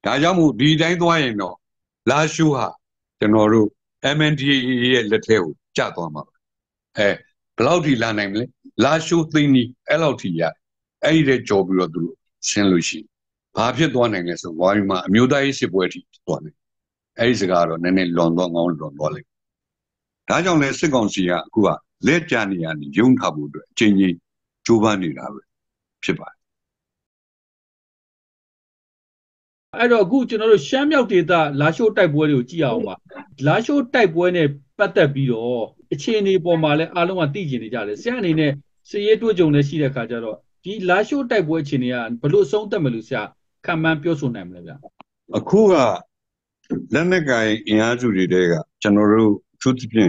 ဒါကြောင့်မို့ဒီတိုင်းသွားရင်တော့လာရှိုးဟာကျွန်တော်တို့ MNDAA ရဲ့လက်ထဲကိုကျသွားမှာဘယ်လောက်ထိလာနိုင်မလဲလာရှိုးသိန်းကြီးအဲ့လောက်ထိရအဲ့ဒီတဲ့ကြော်ပြီးတော့သူတို့ရှင်းလို့ရှိဘာဖြစ်သွားနိုင်လဲဆိုဝါရီမှာအမျိုးသားရေးစစ်ပွဲထိသွားနိုင်အဲ့ဒီစကားတော့နည်းနည်းလွန်သွားငောင်းလွန်သွားလိမ့်ဒါကြောင့်လဲစစ်ကောင်စီကအခုကလက်ကြနေရနေရုံထားဖို့အတွက်အချင်းချင်းကြိုးပမ်းနေတာပဲဖြစ်ပါတယ်အဲ့တော့အခုကျွန်တော်တို့ရှမ်းမြောက်ဒေသလာရှိုးတိုက်ပွဲတွေကိုကြည့်အောင်ပါလာရှိုးတိုက်ပွဲနဲ့ပတ်သက်ပြီးတော့အခြေအနေပေါ်မှာလည်းအားလုံးကသိကျင်နေကြတယ်ဆရာအနေနဲ့စည်ရဲတွေ့ကြုံလည်းရှိတဲ့အခါကျတော့ဒီလာရှိုးတိုက်ပွဲအခြေအနေကဘလို့အဆုံးသတ်မလို့ဆရာခံမှန်းပြောဆိုနိုင်မလဲဗျအခုကလက်နက်ကိုင်အင်အားစုတွေကကျွန်တော်တို့သူသဖြင့်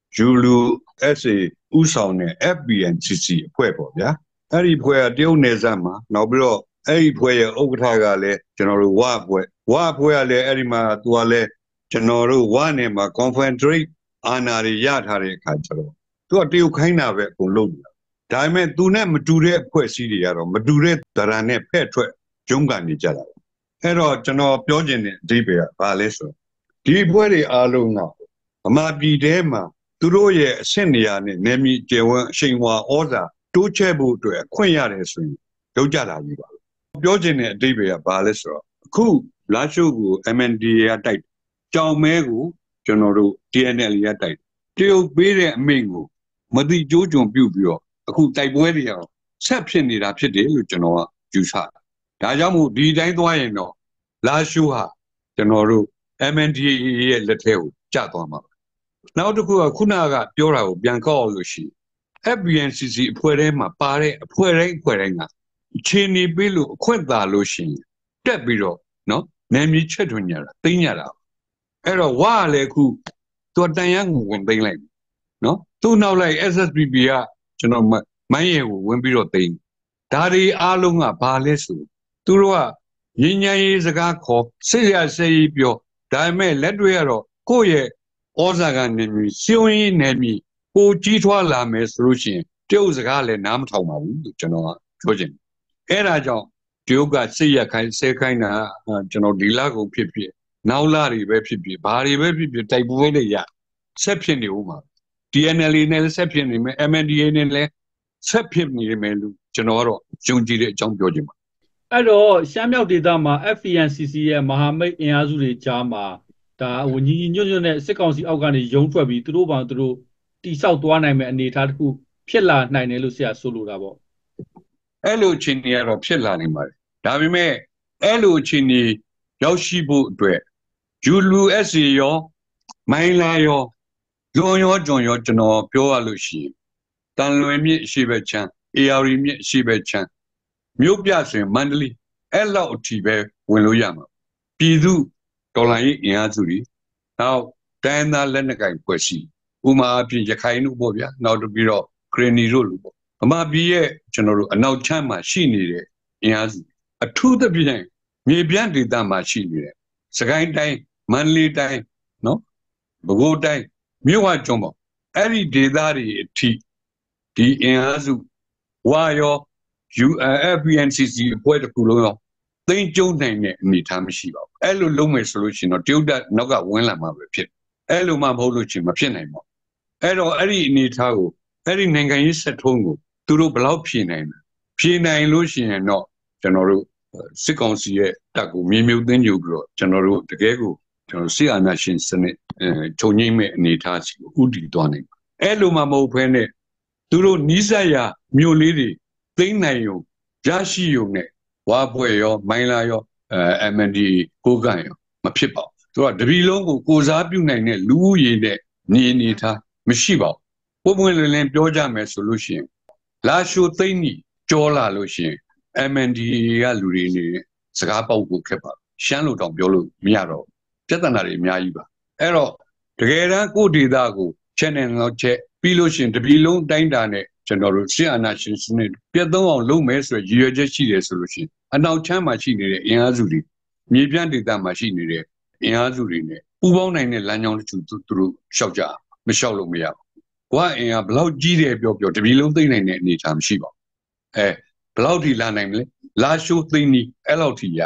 ULU/SA ဥဆောင်တဲ့ FPNCC အဖွဲ့ပေါ့ဗျာအဲ့ဒီအဖွဲ့ကတရုတ်နယ်စပ်မှာနောက်ပြီးတော့အဲ့ဒီဖွဲ့ရဲ့ဥက္ကဋ္ဌကလည်းကျွန်တော်တို့ဝအဖွဲ့ကလည်းအဲ့ဒီမှာသူကလည်းကျွန်တော်တို့ဝနယ်မှာ Confederate အာဏာတွေရထားတဲ့အခါကျတော့သူကတရုတ်ခိုင်းတာပဲအကုန်လုပ်နေတာဒါပေမဲ့သူနဲ့မတူတဲ့အဖွဲ့အစည်းတွေကတော့မတူတဲ့ဒရာနဲ့ဖဲ့ထွက်ကျုံးကန်နေကြတာအဲ့တော့ကျွန်တော်ပြောချင်တဲ့အဓိပ္ပာယ်ကဘာလဲဆိုတော့ဒီအဖွဲ့တွေအားလုံးကဗမာပြည်ထဲမှာသူတို့ရဲ့အဆင့်နေရာနဲ့နယ်မြေကျေဝန်းအရှိန်ဝါဩဇာတိုးချဲ့ဖို့အတွက်အခွင့်ရတယ်ဆိုရင်လုပ်ကြတာကြီးပါပြောချင်တဲ့အဓိပ္ပာယ်ကဘာလဲဆိုတော့အခုလာရှိုးကို MNDAA ကတိုက်ကြောင်မဲကိုကျွန်တော်တို့ TNL ကတိုက်တရုတ်ပေးတဲ့အမိန့်ကိုမတိကျိုးကြုံပြုတ်ပြီးတော့အခုတိုက်ပွဲတွေရောဆက်ဖြစ်နေတာဖြစ်တယ်လို့ကျွန်တော်ကယူဆတယ်ဒါကြောင့်မို့ဒီတိုင်းသွားရင်တော့လာရှိုးဟာကျွန်တော်တို့ MNDAA ရဲ့လက်ထဲကိုကျသွားမှာနောက်တစ်ခုကခုနကပြောတာကိုပြန်ကောက်အောင်လို့ရှိရင် FPNCC အဖွဲ့ထဲမှာပါတဲ့အဖွဲ့တိုင်းကခြေနေပေးလို့အခွင့်သာလို့ရှိရင်တက်ပြီးတော့နော်နယ်မြေချက်ထွင်ကြတာသိမ်းကြတာအဲ့တော့ဝါလည်းအခုသူတန်ရန်ကိုဝင်သိမ်းလိုက်နော်သူ့နောက်လိုက် SSPP ကကျွန်တော်မိုင်းရဲကိုဝင်ပြီးတော့သိမ်းဒါတွေအားလုံးကဘာလဲဆိုသူတို့ကငင်းညံရေးစကားခေါ်စစ်ရစေးပြောဒါပေမဲ့လက်တွေကတော့ကိုယ့်ရဲ့ဩဇာကနေမြေစီယုံရေးနယ်မြေပိုကြီးထွားလာမယ်ဆိုလို့ရှိရင်တရုတ်စကားလည်းနားမထောင်ပါဘူးလို့ကျွန်တော်ကပြောချင်အဲ့ဒါကြောင့်တရုတ်ကစစ်ရခိုင်းဆဲခိုင်းတာကျွန်တော်ဒီလကုန်ဖြစ်ဖြစ်နောက်လတွေပဲဖြစ်ဖြစ်ဘာတွေပဲဖြစ်ဖြစ်တိုက်ပွဲတွေရဆက်ဖြစ်နေဦးမှာ TNL နဲ့လည်းဆက်ဖြစ်နေမယ် MNDAA နဲ့လည်းဆက်ဖြစ်နေမယ်လို့ကျွန်တော်ကတော့ယုံကြည်တဲ့အကြောင်းပြောချင်ပါအဲ့တော့ရှမ်းမြောက်ဒေသမှာ FPNCC ရဲ့မဟာမိတ်အင်အားစုတွေကြားမှာဒါဝန်ကြီးညွတ်နဲ့စစ်ကောင်စီအောက်ကနေရုံးထွက်ပြီးသူတို့ဘာသူတို့တိဆောက်သွားနိုင်မဲ့အနေအထားတစ်ခုဖြစ်လာနိုင်တယ်လို့ဆရာဆိုလိုတာပေါ့အဲ့လိုအခြေအနေကတော့ဖြစ်လာနေပါတယ်ဒါပေမဲ့အဲ့လိုအခြေအနေရောက်ရှိဖို့အတွက် ULU/SA ရောမိုင်းလာရောလွန်ရောကျွန်တော်ပြောရလို့ရှိရင်တန်လွင်မြစ်အရှိဘက်ချမ်း AR မြစ်အရှိဘက်ချမ်းမြို့ပြဆိုရင်မန္တလေးအဲ့လောက်အထိပဲဝင်လို့ရမှာပြည်သူတော်လှန်ရေးအင်အားစုတွေနောက်တိုင်းသားလက်နက်ကိုင်ဖွဲ့စည်းဥမာအပြင်ရခိုင်တို့ပေါ့ဗျာနောက်ပြီးတော့ဂရနီတို့လို့ပေါ့အမပြည်ရဲ့ကျွန်တော်တို့အနောက်ချမ်းမှာရှိနေတဲ့အင်အားစုအထူးသဖြင့်မြေပြန့်ဒေသမှာရှိနေတဲ့စကိုင်းတိုင်းမန္တလေးတိုင်းနော်ပဲခူးတိုင်းမြို့ဝကျွန်းပေါ့အဲ့ဒီဒေသတွေအထိဒီအင်အားစုဝါရော FPNCC အဖွဲ့တစ်ခုလုံးရောသိမ်းကျုံနိုင်တဲ့အနေအထားမရှိပါဘူးအဲ့လိုလုံးမယ်ဆိုလို့ရှိရင်တော့တရုတ်တပ်နောက်ကဝင်လာမှာပဲဖြစ်အဲ့လိုမှမဟုတ်လို့ရှိရင်မဖြစ်နိုင်ပါဘူးအဲ့တော့အဲ့ဒီအနေအထားကိုအဲ့ဒီနိုင်ငံရေးဆက်ထုံးကိုသူတို့ဘယ်လောက်ဖြေနိုင်လဲဖြေနိုင်လို့ရှိရင်တော့ကျွန်တော်တို့စစ်ကောင်စီရဲ့တပ်ကိုမြေမြုပ်သိမ်းကြပြီးတော့ကျွန်တော်တို့တကယ်ကိုကျွန်တော်စစ်အာဏာရှင်စနစ်ချုပ်ငြိမ်းမဲ့အနေအထားစီကိုဥတည်သွားနိုင်အဲ့လိုမှမဟုတ်ဘဲနဲ့သူတို့နီးစပ်ရာမြို့လေးတွေသိမ်းနိုင်ုံရရှိုံနဲ့ဝါဖွဲ့ရောမိုင်းလာရောMNDAA ကိုကန်ရောမဖြစ်ပါဘူးသူကတပီလုံးကိုစားပြုနိုင်တဲ့လူဦးရေနဲ့နေအနေထားမရှိပါဘူးပုံမှန်လင်းပြောကြမယ်ဆိုလို့ရှိရင်လာရှိုးသိမ်းနီကြောလာလို့ရှိရင် MNDAA ကလူတွေနေစကားပေါက်ဖို့ခက်ပါရှမ်းလို့တောင်ပြောလို့မရတော့ပြဿနာတွေအများကြီးပါအဲ့တော့တကယ်တမ်းကိုဒေတာကို channel လောက်ချက်ပြီးလို့ရှိရင်တပီလုံးတိုင်းတာနဲ့ကျွန်တော်တို့စစ်အာဏာရှင်စနစ်ပြတ်သုံးအောင်လုပ်မယ်ဆိုရည်ရွယ်ချက်ရှိတယ်ဆိုလို့ရှိရင်အနောက်ချမ်းမှာရှိနေတဲ့အင်အားစုတွေမြေပြန့်ဒေသမှာရှိနေတဲ့အင်အားစုတွေနဲ့ပူးပေါင်းနိုင်တဲ့လမ်းကြောင်းတစ်ခုသူတို့ရှောက်ကြမရှောက်လို့မရဘူး။ဘွားအင်အားဘလောက်ကြီးတယ်ပြောတပီလုံးသိမ့်နိုင်တဲ့အနေအထားမရှိပါဘူး။ဘလောက်ထိလာနိုင်မလဲ။လာရှိုးသိမ့်နီအဲ့လောက်ထိရ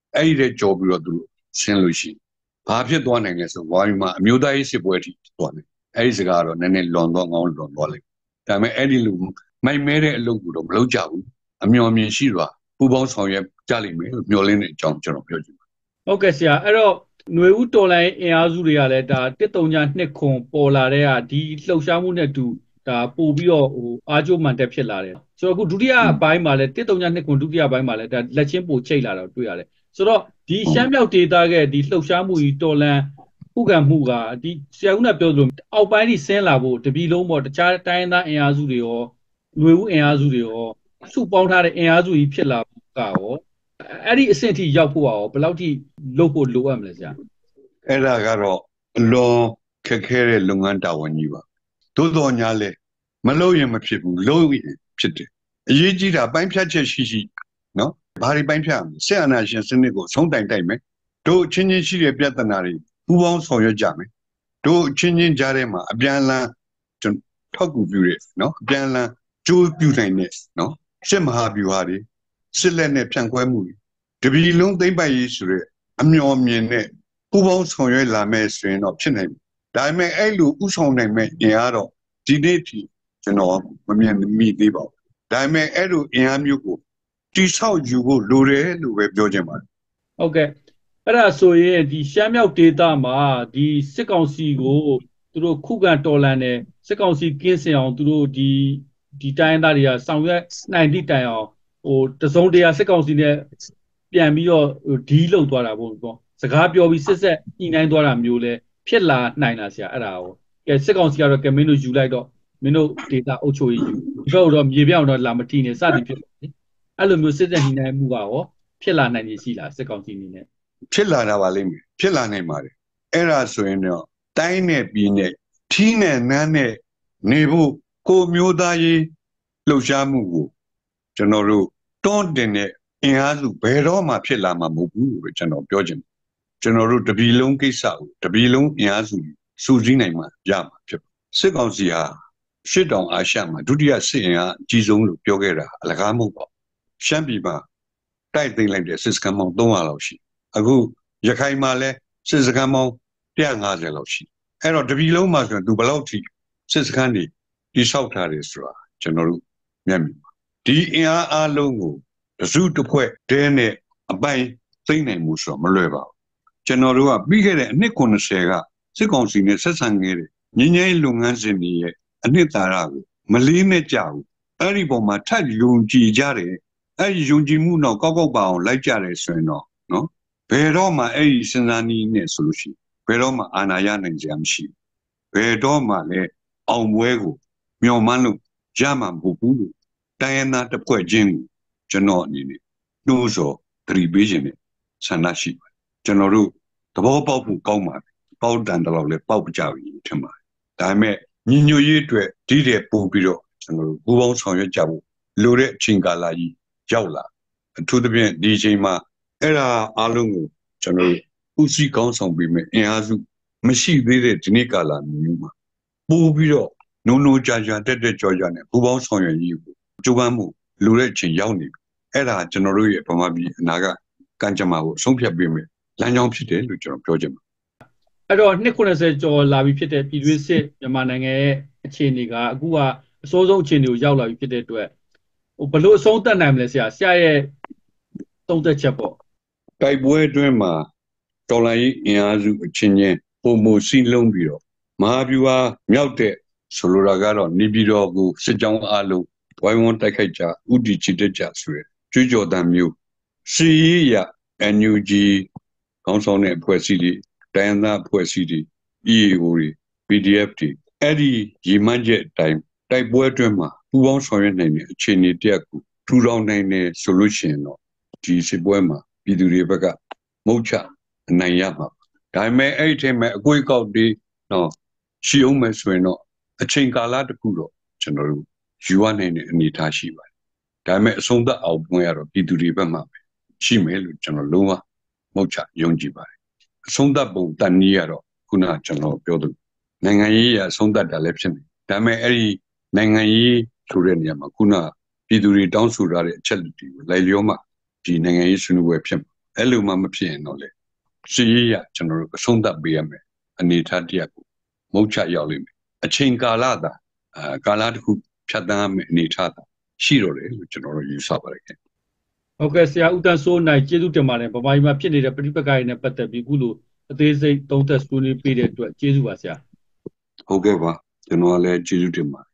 အဲ့ဒီတဲ့ကြော်ပြီးတော့သူဆင်းလို့ရှိဘာဖြစ်သွားနိုင်လဲဆိုဝါရီမှာအမျိုးသားရေးစစ်ပွဲထိသွားတယ်အဲ့ဒီစကားတော့နည်းနည်းလွန်သွားအောင်လွန်သွားလိမ့်ဒါပေမဲ့အဲ့ဒီလူမိုက်မဲတဲ့အလုပ်ကိုတော့မလုပ်ကြဘူးအမျှော်မြင်ရှိစွာပူပေါင်းဆောင်ရွက်ကြလိမ့်မယ်လို့မျှော်လင့်တဲ့အကြောင်းကျွန်တော်ပြောချင်ပါတယ်ဟုတ်ကဲ့ဆရာအဲ့တော့ຫນွေဦးတော်လိုင်းအင်အားစုတွေကလည်းဒါ132ခွန်ပေါ်လာတဲ့ကဒီလှုပ်ရှားမှုနဲ့တူဒါပို့ပြီးတော့အားကျိုးမှန်တက်ဖြစ်လာတယ်ဆိုတော့အခုဒုတိယအပိုင်းမှာလည်း132ခွန်ဒုတိယပိုင်းမှာလည်းဒါလက်ချင်းပို့ချိတ်လာတော့တွေ့ရတယ်ဆိုတော့ဒီရှမ်းမြောက်ဒေသကဒီလှုပ်ရှားမှုကြီးတော်လန်ဥက္ကံမှုကဒီဆရာဦးကပြောသလိုအောက်ပိုင်းကြီးဆင်းလာဖို့တပီလုံးပေါ်တခြားတိုင်းသားအင်အားစုတွေရောຫນွေဦးအင်အားစုတွေရောစုပေါင်းထားတဲ့အင်အားစုကြီးဖြစ်လာဖို့ကရောအဲ့ဒီအဆင့်ထိရောက်ဖို့ရောဘယ်လောက်ထိလုပ်ဖို့လိုအပ်မလဲဆရာအဲ့ဒါကတော့အလွန်ခက်ခဲတဲ့လုပ်ငန်းတာဝန်ကြီးပါသို့တော်ညာလဲမလုပ်ရင်မဖြစ်ဘူးလုပ်ရင်ဖြစ်တယ်အရေးကြီးတာပိုင်းဖြတ်ချက်ရှိနော်ဘာတွေပိုင်းဖြတ်ဆက်အာဏာရှင်စနစ်ကိုဆုံးတိုင်တိုက်မယ်တို့ချင်းချင်းရှိတဲ့ပြဿနာတွေပူးပေါင်းဆောင်ရွက်ကြမယ်တို့ချင်းချင်းကြားထဲမှာအပြန်အလှန်ထောက်ကူပြုတဲ့နော်အပြန်အလှန်ကြိုးပြုနိုင်တဲ့နော်စစ်မဟာဗျူဟာတွေစစ်လက်နဲ့ဖြန့်ခွဲမှုတပီလုံးသိမ့်ပိုက်ရေးဆိုတဲ့အမျှော်မြင်တဲ့ပူပေါင်းဆောင်ရွက်လာမယ်ဆိုရင်တော့ဖြစ်နိုင်တယ်ဒါပေမဲ့အဲ့လိုဥဆောင်နိုင်မဲ့အင်အားတော့ဒီနေ့ထိကျွန်တော်မမြင်မိသေးပါဘူးဒါပေမဲ့အဲ့လိုအင်အားမျိုးကိုတိဆောက်ယူဖို့လိုတယ်လို့ပဲပြောချင်ပါတယ်ဟုတ်ကဲ့အဲ့ဒါဆိုရင်ဒီရှမ်းမြောက်ဒေသမှာဒီစစ်ကောင်စီကိုသူတို့ခုခံတော်လှန်တယ်စစ်ကောင်စီကင်းစင်အောင်သူတို့ဒီတိုင်းသားတွေကဆောင်ရွက်နိုင်သည့်တိုင်အောင်တစုံတရာစစ်ကောင်စီနဲ့ပြန်ပြီးတော့ဒီလောက်သွားတာပေါ့စကားပြောပြီးစစ်ညှိနှိုင်းသွားတာမျိုးလဲဖြစ်လာနိုင်လားဆရာအဲ့ဒါကိုကဲစစ်ကောင်စီကတော့ကဲမင်းတို့ယူလိုက်တော့မင်းတို့ဒေတာအုပ်ချုပ်ရေးယူဒီဘက်တော့မြေပြောင်းတော့လာမထီနေစသည်ဖြစ်တယ်အဲ့လိုမျိုးစစ်ညှိနှိုင်းမှုကရောဖြစ်လာနိုင်ရရှိလားစစ်ကောင်စီအနေနဲ့ဖြစ်လာတာပါလိမ့်မယ်ဖြစ်လာနိုင်ပါတယ်အဲ့ဒါဆိုရင်တော့တိုင်းနဲ့ပြည်နဲ့ထီးနဲ့နန်းနဲ့နေဖို့ကိုမျိုးသားရေးလှုပ်ရှားမှုကိုကျွန်တော်တို့တွန်းတင်တဲ့အင်အားစုဘယ်တော့မှဖြစ်လာမှာမဟုတ်ဘူးလို့ကျွန်တော်ပြောချင်တယ်ကျွန်တော်တို့တပီလုံးကိစ္စကိုတပီလုံးအင်အားစုစုစည်းနိုင်မှာရမှာဖြစ်စစ်ကောင်စီဟာရှစ်တောင်အာရှမှာဒုတိယစစ်အင်အားအကြီးဆုံးလို့ပြောခဲ့တာအလကားမဟုတ်ပါဘူးရှမ်းပြည်မှာတိုက်သိမ်းလိုက်တဲ့စစ်စခန်းပေါင်း300လောက်ရှိအခုရခိုင်မှာလည်းစစ်စခန်းပေါင်း150လောက်ရှိအဲ့တော့တပီလုံးမှာဆိုရင်သူဘယ်လောက်ထိစစ်စခန်းတွေတိဆောက်ထားတယ်ဆိုတာကျွန်တော်တို့မျက်မြင်ပါဒီအင်အားအလုံးကိုတစုတစ်ဖွဲ့တဲနဲ့အပိုင်သိမ့်နိုင်မှုဆိုတော့မလွယ်ပါဘူးကျွန်တော်တို့ကပြီးခဲ့တဲ့အနှစ်90ကစစ်ကောင်စီနဲ့ဆက်ဆံခဲ့တဲ့ငင်းငယ်လုပ်ငန်းစဉ်တွေရဲ့အနှစ်သာရကိုမလေးနဲ့ကြဘူးအဲ့ဒီပုံမှာထပ်ယုံကြည်ကြတယ်အဲ့ဒီယုံကြည်မှုတော့ကောက်ကောက်ပါအောင်လိုက်ကြတယ်ဆိုရင်တော့နော်ဘယ်တော့မှအဲ့ဒီစဉ်းစားနည်းနဲ့ဆိုလို့ရှိရင်ဘယ်တော့မှအာဏာရနိုင်ကြမရှိဘူးဘယ်တော့မှလည်းအောင်ပွဲကိုမျှော်မှန်းလို့ရမှာမဟုတ်ဘူးလို့တိုင်းရင်းသားတစ်ဖွဲ့ချင်းကိုကျွန်တော်အနေနဲ့နှိုးဆော်သတိပေးခြင်းနဲ့ဆန္ဒရှိပါတယ်ကျွန်တော်တို့သဘောပေါက်ဖို့ကောင်းပါတယ်ပေါက်တန်တော့လည်းပေါက်ကြပြီထင်ပါတယ်ဒါပေမဲ့ညီညွတ်ရေးအတွက်ဒီတဲ့ပို့ပြီးတော့ကျွန်တော်တို့ဘူပေါင်းဆောင်ရွက်ကြဖို့လိုတဲ့အချိန်ကာလကြီးရောက်လာအထူးသဖြင့်ဒီအချိန်မှာအဲ့ဒါအားလုံးကိုကျွန်တော်တို့ဥစည်းကောင်းဆောင်ပြီးမယ်အင်အားစုမရှိသေးတဲ့ဒီနေ့ကာလမျိုးမှာပို့ပြီးတော့နိုးကြာတက်ကြောနဲ့ဘူပေါင်းဆောင်ရွက်ရေးကိုကြိုးပမ်းမှုလိုတဲ့အချိန်ရောက်နေပြီအဲ့ဒါကျွန်တော်တို့ရဲ့ဗမာပြည်အနာကကံကြမ္မာကိုဆုံးဖြတ်ပေးမယ်လမ်းကြောင်းဖြစ်တယ်လို့ကျွန်တော်ပြောချင်ပါတယ်အဲ့တော့290ကျော်လာပြီဖြစ်တဲ့ပြည်တွင်းစစ်မြန်မာနိုင်ငံရဲ့အခြေအနေကအခုကအစိုးဆုံးအခြေအနေကိုရောက်လာပြီဖြစ်တဲ့အတွက်ဘယ်လိုအဆုံးသတ်နိုင်မလဲဆရာရဲ့သုံးသက်ချက်ပေါ့တိုက်ပွဲအတွင်းမှာတော်လိုင်းအင်အားစုအချင်းချင်းပုံမစီလုံးပြီးတော့မဟာဗျူဟာမြောက်တဲ့ဆိုလိုတာကတော့နေပြည်တော်ကိုစစ်ကြောင်းအားလုံးဝိုင်းဝန်းတိုက်ခိုက်ကြဥတီချစ်တက်ကြဆိုရယ်ကြွေးကြော်တမ်းမျိုးစီရ NUG ခေါင်းဆောင်တဲ့အဖွဲ့အစည်းတွေတိုင်းသားအဖွဲ့အစည်းတွေ EAO တွေ PDF တွေအဲ့ဒီရည်မှန်းချက်အတိုင်းတိုက်ပွဲအတွင်းမှာပူးပေါင်းဆောင်ရွက်နိုင်တဲ့အခြေအနေတရက်ကိုထူထောင်နိုင်တယ်ဆိုလို့ရှိရင်တော့ဒီစစ်ပွဲမှာပြည်သူတွေဘက်ကမုတ်ချအနိုင်ရမှာဒါပေမဲ့အဲ့ဒီထဲမှာအကွေးကောက်တွေတော့ရှိအောင်မယ်ဆိုရင်တော့အချိန်ကာလတစ်ခုတော့ကျွန်တော်တို့ယူရနိုင်တဲ့အနေအထားရှိပါတယ်ဒါပေမဲ့အဆုံးသတ်အောင်ပွဲရတော့ပြည်သူတွေဘက်မှာပဲရှိမယ်လို့ကျွန်တော်လုံးဝမုတ်ချယုံကြည်ပါတယ်အဆုံးသတ်ပုံတန်နည်းရတော့ခုနကျွန်တော်ပြောသလိုနိုင်ငံရေးရအဆုံးသတ်တာလည်းဖြစ်နေဒါပေမဲ့အဲ့ဒီနိုင်ငံရေးဆိုတဲ့နေရာမှာခုနပြည်သူတွေတောင်းဆိုထားတဲ့အချက်တွေကိုလိုက်လျောမှဒီနိုင်ငံရေးဆွေးနွေးပွဲဖြစ်မှာအဲ့လိုမှမဖြစ်ရင်တော့လေစီးရကျွန်တော်တို့အဆုံးသတ်ပေးရမယ်အနေထားတရက်ကိုမုတ်ချရောက်လိမ့်မယ်အချိန်ကာလသာကာလတစ်ခုဖြတ်သန်းရမယ်အနေထားသာရှိတော့တယ်လို့ကျွန်တော်တို့ယူဆပါတယ်ခင်ဟုတ်ကဲ့ဆရာဦးတန်းစိုးနိုင်ကျေးဇူးတင်ပါတယ်ဗမာပြည်မှာဖြစ်နေတဲ့ပြိပက္ခတွေနဲ့ပတ်သက်ပြီးအခုလိုအသေးစိတ်သုံးသပ်ဆွေးနွေးပေးတဲ့အတွက်ကျေးဇူးပါဆရာဟုတ်ကဲ့ပါကျွန်တော်လည်းကျေးဇူးတင်ပါ